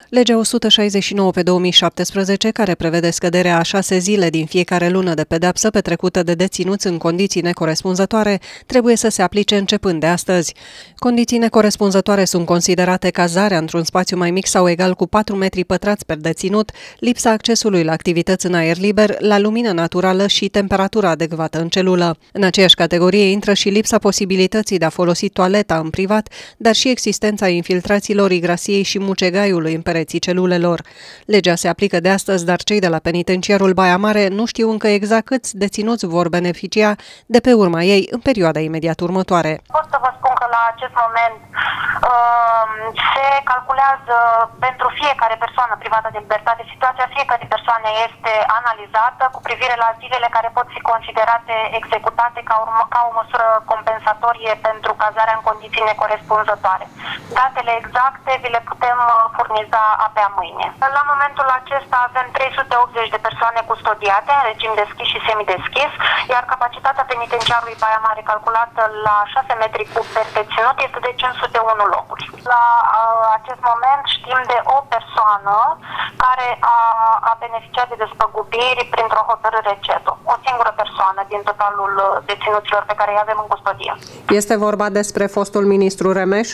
Legea 169/2017, care prevede scăderea a 6 zile din fiecare lună de pedeapsă petrecută de deținuți în condiții necorespunzătoare, trebuie să se aplice începând de astăzi. Condiții necorespunzătoare sunt considerate cazarea într-un spațiu mai mic sau egal cu 4 metri pătrați per deținut, lipsa accesului la activități în aer liber, la lumină naturală și temperatura adecvată în celulă. În aceeași categorie intră și lipsa posibilității de a folosi toaleta în privat, dar și existența infiltrațiilor igrasiei și mucegaiului în pereții celulelor. Legea se aplică de astăzi, dar cei de la penitenciarul Baia Mare nu știu încă exact câți deținuți vor beneficia de pe urma ei în perioada imediat următoare. Pot să vă spun că la acest moment se calculează pentru fiecare persoană privată de libertate. Situația fiecărei persoane este analizată cu privire la zilele care pot fi considerate executate ca o măsură compensatorie pentru cazarea în condiții necorespunzătoare. Datele exacte vi le putem furniza abia mâine. La momentul acesta avem 380 de persoane custodiate în regim deschis și semideschis, iar capacitatea penitenciarului Baia Mare calculată la 6 metri cub per deținut este de 501 locuri. La acest moment știm de o persoană care a beneficiat de despăgubiri printr-o hotărâre CEDO. O singură persoană din totalul deținuților pe care îi avem în custodie. Este vorba despre fostul ministru Remeș?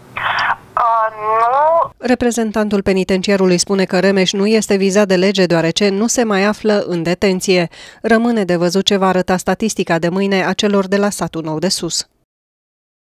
Nu. Reprezentantul penitenciarului spune că Remeș nu este vizat de lege deoarece nu se mai află în detenție. Rămâne de văzut ce va arăta statistica de mâine a celor de la Satul Nou de Sus.